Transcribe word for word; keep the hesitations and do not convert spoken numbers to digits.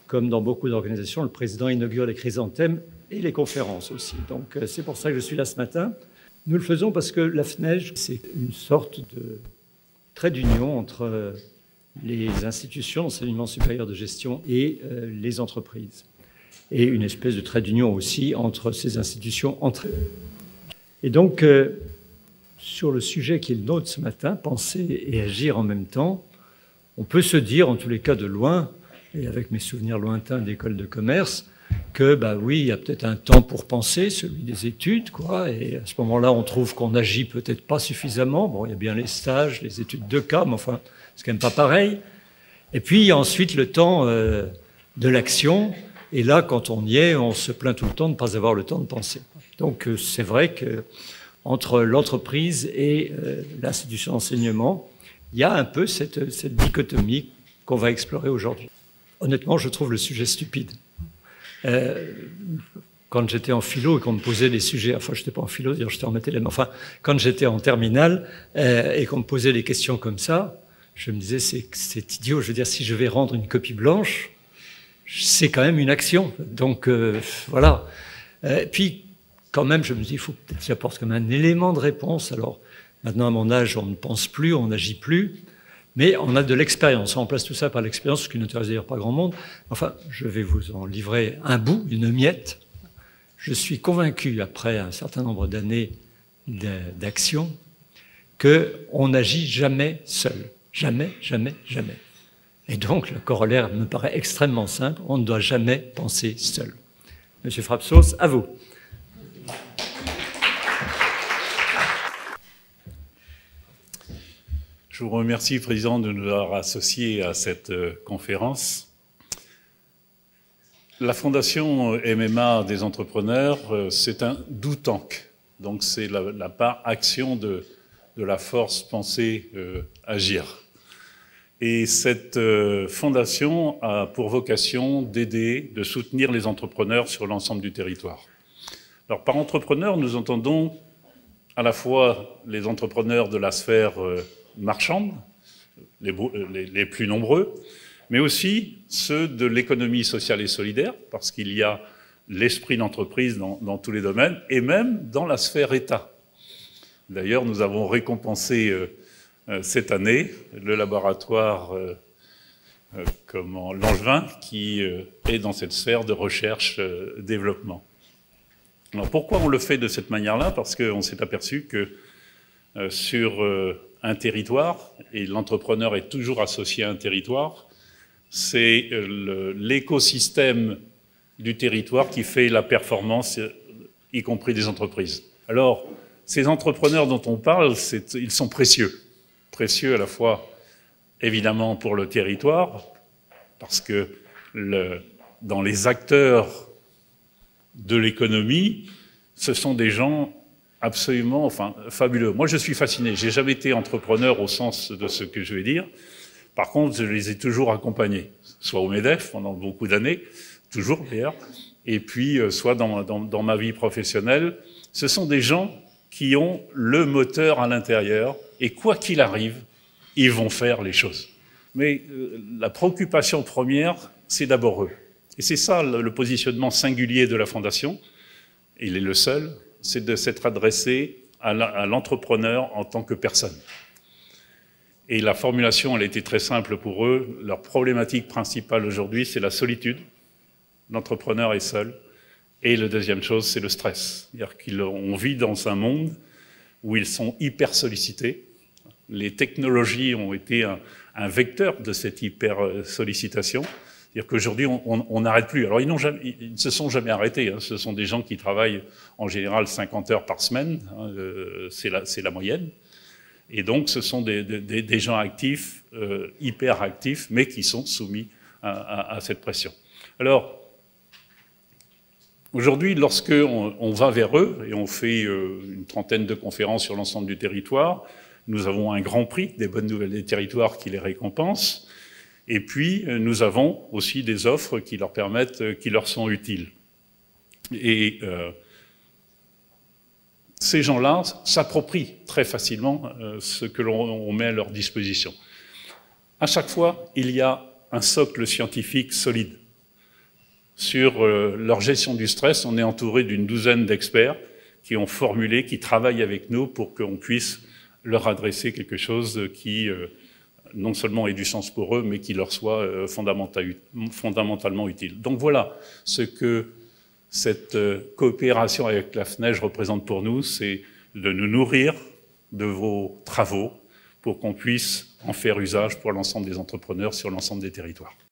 comme dans beaucoup d'organisations, le président inaugure les chrysanthèmes et les conférences aussi. Donc c'est pour ça que je suis là ce matin. Nous le faisons parce que la F N E J, c'est une sorte de trait d'union entre les institutions d'enseignement supérieur de gestion et euh, les entreprises. Et une espèce de trait d'union aussi entre ces institutions entre elles. Et donc, euh, sur le sujet qui est le nôtre ce matin, penser et agir en même temps, on peut se dire, en tous les cas de loin, et avec mes souvenirs lointains d'école de commerce, que, bah oui, il y a peut-être un temps pour penser, celui des études, quoi, et à ce moment-là, on trouve qu'on n'agit peut-être pas suffisamment. Bon, il y a bien les stages, les études de cas, mais enfin, c'est quand même pas pareil. Et puis, il y a ensuite le temps euh, de l'action, et là, quand on y est, on se plaint tout le temps de ne pas avoir le temps de penser. Donc, euh, c'est vrai que entre l'entreprise et euh, l'institution d'enseignement, il y a un peu cette, cette dichotomie qu'on va explorer aujourd'hui. Honnêtement, je trouve le sujet stupide. Euh, quand j'étais en philo et qu'on me posait des sujets, enfin je n'étais pas en philo, d'ailleurs j'étais en maths, mais enfin quand j'étais en terminale euh, et qu'on me posait des questions comme ça, je me disais c'est, c'est idiot, je veux dire si je vais rendre une copie blanche, c'est quand même une action, donc euh, voilà. Euh, puis quand même je me dis il faut peut-être que j'apporte comme un élément de réponse. Alors maintenant à mon âge on ne pense plus, on n'agit plus. Mais on a de l'expérience, on remplace tout ça par l'expérience, ce qui n'intéresse d'ailleurs pas grand monde. Enfin, je vais vous en livrer un bout, une miette. Je suis convaincu, après un certain nombre d'années d'action, qu'on n'agit jamais seul. Jamais, jamais, jamais. Et donc, le corollaire me paraît extrêmement simple, on ne doit jamais penser seul. Monsieur Frapsos, à vous. Je vous remercie, Président, de nous avoir associés à cette conférence. La Fondation M M A des entrepreneurs, c'est un do tank. Donc, c'est la, la part action de, de la force penser, euh, agir. Et cette euh, fondation a pour vocation d'aider, de soutenir les entrepreneurs sur l'ensemble du territoire. Alors, par entrepreneurs, nous entendons à la fois les entrepreneurs de la sphère euh, marchandes, les, les, les plus nombreux, mais aussi ceux de l'économie sociale et solidaire, parce qu'il y a l'esprit d'entreprise dans, dans tous les domaines, et même dans la sphère État. D'ailleurs, nous avons récompensé euh, euh, cette année le laboratoire euh, euh, comment, Langevin, qui euh, est dans cette sphère de recherche-développement. Euh, Alors pourquoi on le fait de cette manière-là? Parce qu'on s'est aperçu que euh, sur euh, un territoire, et l'entrepreneur est toujours associé à un territoire, c'est l'écosystème du territoire qui fait la performance, y compris des entreprises. Alors, ces entrepreneurs dont on parle, ils sont précieux. Précieux à la fois, évidemment, pour le territoire, parce que le, dans les acteurs de l'économie, ce sont des gens absolument, enfin, fabuleux. Moi, je suis fasciné. J'ai jamais été entrepreneur au sens de ce que je vais dire. Par contre, je les ai toujours accompagnés, soit au MEDEF pendant beaucoup d'années, toujours d'ailleurs, et puis euh, soit dans, dans, dans ma vie professionnelle. Ce sont des gens qui ont le moteur à l'intérieur, et quoi qu'il arrive, ils vont faire les choses. Mais euh, la préoccupation première, c'est d'abord eux. Et c'est ça le, le positionnement singulier de la Fondation. Il est le seul. C'est de s'être adressé à l'entrepreneur en tant que personne. Et la formulation, elle a été très simple pour eux. Leur problématique principale aujourd'hui, c'est la solitude. L'entrepreneur est seul. Et la deuxième chose, c'est le stress. C'est-à-dire qu'on vit dans un monde où ils sont hyper sollicités. Les technologies ont été un, un vecteur de cette hyper sollicitation. C'est-à-dire qu'aujourd'hui, on n'arrête plus. Alors, ils, jamais, ils ne se sont jamais arrêtés. Hein. Ce sont des gens qui travaillent en général cinquante heures par semaine. Hein. Euh, c'est la, la moyenne. Et donc, ce sont des, des, des gens actifs, euh, hyper actifs, mais qui sont soumis à, à, à cette pression. Alors, aujourd'hui, lorsque on, on va vers eux, et on fait euh, une trentaine de conférences sur l'ensemble du territoire, nous avons un grand prix des bonnes nouvelles des territoires qui les récompense. Et puis, nous avons aussi des offres qui leur permettent, qui leur sont utiles. Et euh, ces gens-là s'approprient très facilement euh, ce que l'on met à leur disposition. À chaque fois, il y a un socle scientifique solide. sur euh, leur gestion du stress. On est entouré d'une douzaine d'experts qui ont formulé, qui travaillent avec nous pour qu'on puisse leur adresser quelque chose qui, euh, non seulement ait du sens pour eux, mais qui leur soit euh, fondamental, fondamentalement utile. Donc voilà ce que cette euh, coopération avec la F N E J représente pour nous, c'est de nous nourrir de vos travaux pour qu'on puisse en faire usage pour l'ensemble des entrepreneurs sur l'ensemble des territoires.